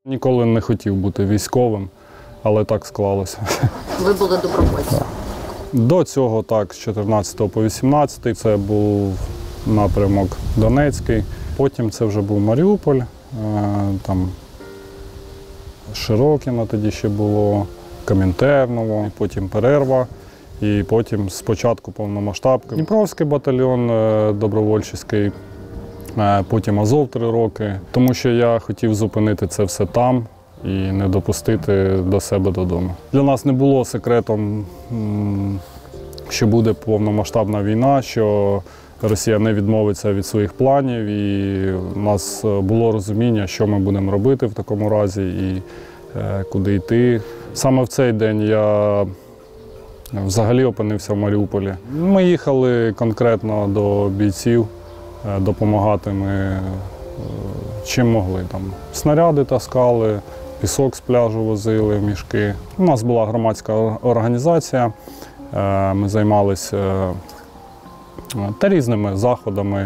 Ніколи не хотів бути військовим, але так склалося. Ви були добровольцем? До цього так, з 14 по 18 це був напрямок Донецький. Потім це вже був Маріуполь, там Широкино тоді ще було, Комінтерново, потім перерва. І потім спочатку повномасштабка. Дніпровський батальйон добровольчий, потім Азов 3 роки. Тому що я хотів зупинити це все там і не допустити до себе додому. Для нас не було секретом, що буде повномасштабна війна, що Росія не відмовиться від своїх планів. І у нас було розуміння, що ми будемо робити в такому разі і куди йти. Саме в цей день я взагалі опинився в Маріуполі. Ми їхали конкретно до бійців, допомагати ми чим могли. Там снаряди таскали, пісок з пляжу возили в мішки. У нас була громадська організація, ми займалися різними заходами,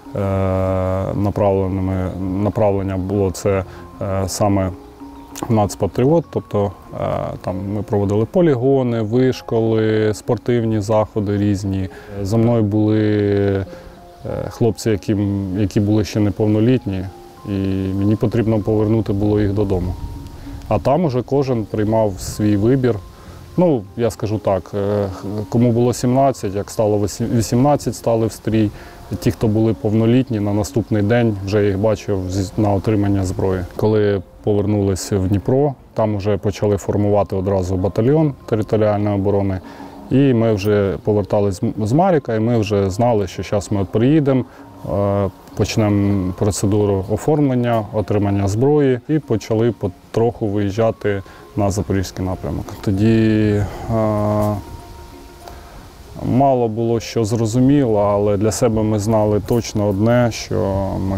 направлення було це саме нацпатріот, тобто там ми проводили полігони, вишколи, спортивні заходи різні. За мною були хлопці, які були ще неповнолітні, і мені потрібно повернути було їх додому. А там уже кожен приймав свій вибір. Ну, я скажу так, кому було 17, як стало 18, стали в стрій. Ті, хто були повнолітні, на наступний день вже їх бачив на отримання зброї. Коли повернулися в Дніпро, там вже почали формувати одразу батальйон територіальної оборони. І ми вже повертались з Маріка, і ми вже знали, що зараз ми приїдемо, почнемо процедуру оформлення, отримання зброї і почали потроху виїжджати на Запорізький напрямок. Тоді мало було що зрозуміло, але для себе ми знали точно одне, що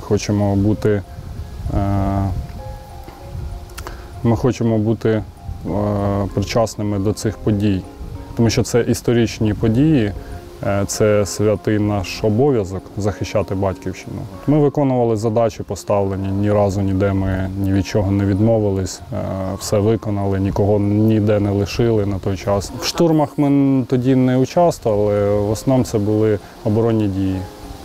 ми хочемо бути причасними до цих подій. Тому що це історичні події, це святий наш обов'язок захищати батьківщину. Ми виконували задачі поставлені, ні разу ніде ми ні від чого не відмовились, все виконали, нікого ніде не лишили на той час. В штурмах ми тоді не участвували, в основному це були оборонні дії.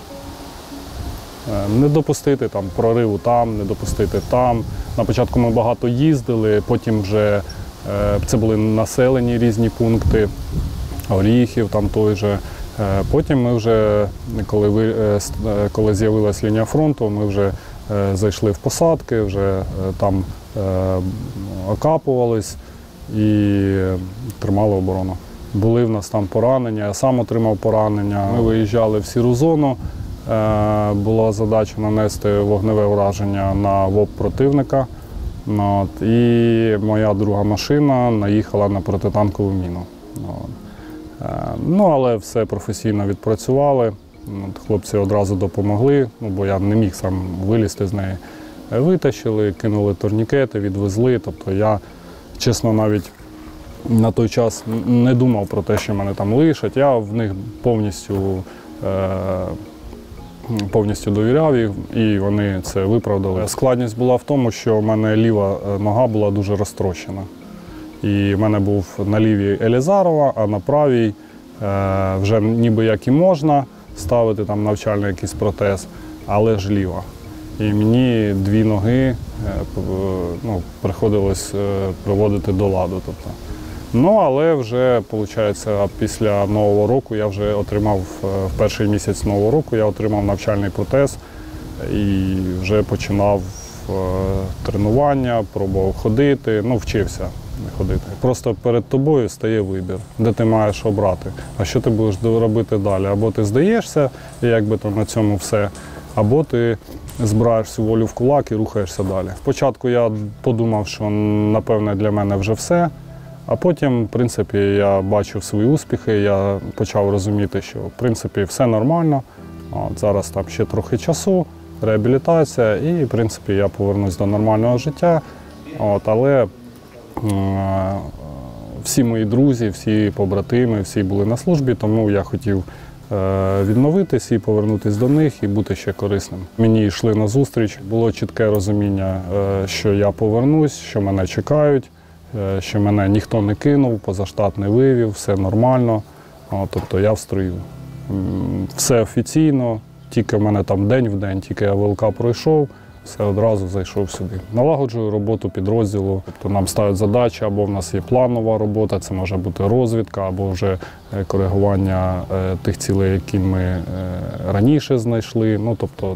Не допустити там прориву там, не допустити там. На початку ми багато їздили, потім вже це були населені різні пункти, Оріхів там той же. Потім ми вже, коли з'явилась лінія фронту, ми вже зайшли в посадки, вже там окапувались і тримали оборону. Були в нас там поранення, я сам отримав поранення. Ми виїжджали в сіру зону, була задача нанести вогневе ураження на ВОП противника. І моя друга машина наїхала на протитанкову міну. Ну, але все професійно відпрацювали, хлопці одразу допомогли, бо я не міг сам вилізти з неї. Витащили, кинули турнікети, відвезли. Тобто я, чесно, навіть на той час не думав про те, що мене там лишать. Я в них повністю довіряв їх, і вони це виправдали. Складність була в тому, що в мене ліва нога була дуже розтрощена. І в мене був на лівій Елізарова, а на правій вже ніби як і можна ставити там навчальний якийсь протез, але ж ліва. І мені 2 ноги приходилось приводити до ладу. Тобто. Ну, але вже, виходить, після Нового року я вже отримав, в перший місяць Нового року я отримав навчальний протез і вже починав тренування, пробував ходити, вчився ходити. Просто перед тобою стає вибір, де ти маєш обрати, а що ти будеш робити далі. Або ти здаєшся, і якби то на цьому все, або ти збираєш всю волю в кулак і рухаєшся далі. Спочатку я подумав, що, напевне, для мене вже все. А потім, в принципі, я бачив свої успіхи, я почав розуміти, що, в принципі, все нормально. Зараз там ще трохи часу, реабілітація і, в принципі, я повернусь до нормального життя. Але всі мої друзі, всі побратими, всі були на службі, тому я хотів відновитись і повернутися до них і бути ще корисним. Мені йшли на зустріч, було чітке розуміння, що я повернусь, що мене чекають, що мене ніхто не кинув, позаштат не вивів, все нормально. Тобто я в строю. Все офіційно, тільки в мене там день в день, тільки я ВЛК пройшов, все одразу зайшов сюди. Налагоджую роботу підрозділу, тобто нам ставлять задачі, або в нас є планова робота, це може бути розвідка, або вже коригування тих цілей, які ми раніше знайшли. Ну, тобто,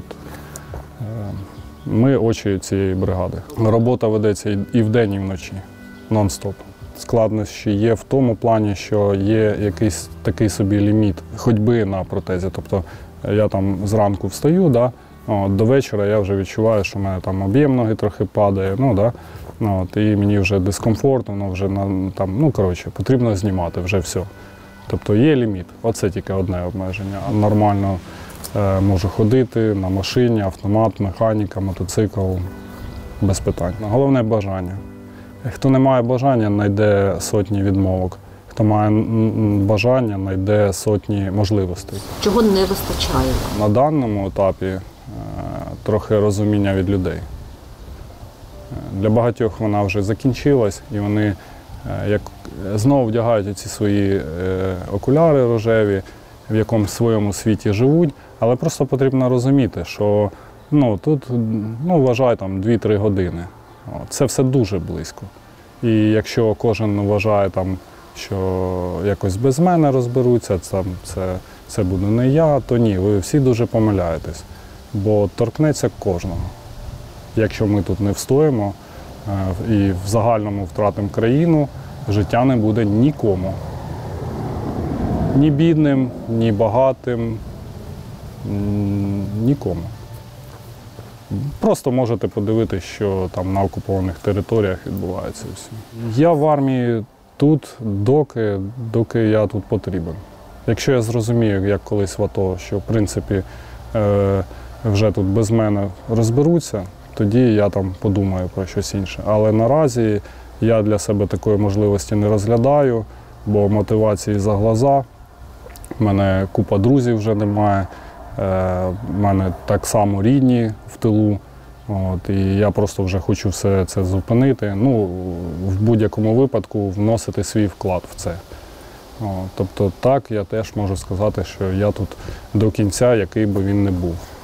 ми очі цієї бригади. Робота ведеться і вдень, і вночі, нон-стоп. Складнощі є в тому плані, що є якийсь такий собі ліміт ходьби на протезі. Тобто я там зранку встаю, да, до вечора я вже відчуваю, що в мене там об'єм ноги трохи падає, і мені вже дискомфортно, вже потрібно знімати, вже все. Тобто є ліміт, оце тільки одне обмеження. Нормально можу ходити на машині, автомат, механіка, мотоцикл, без питань. Головне бажання. Хто не має бажання, знайде сотні відмовок. Хто має бажання, знайде сотні можливостей. Чого не вистачає? На даному етапі трохи розуміння від людей. Для багатьох вона вже закінчилась, і вони знову вдягають ці свої окуляри рожеві, в якомусь своєму світі живуть, але просто потрібно розуміти, що тут, вважай, 2-3 години. Це все дуже близько. І якщо кожен вважає, що якось без мене розберуться, це буде не я, то ні, ви всі дуже помиляєтесь. Бо торкнеться кожного. Якщо ми тут не встоїмо і в загальному втратимо країну, життя не буде нікому. Ні бідним, ні багатим, нікому. Просто можете подивитися, що там на окупованих територіях відбувається. Я в армії тут, доки я тут потрібен. Якщо я зрозумію, як колись в АТО, що в принципі вже тут без мене розберуться, тоді я там подумаю про щось інше. Але наразі я для себе такої можливості не розглядаю, бо мотивації за глаза. У мене купа друзів вже немає. У мене так само рідні в тилу, і я просто вже хочу все це зупинити. В будь-якому випадку вносити свій вклад в це. Тобто так, я теж можу сказати, що я тут до кінця, який би він не був.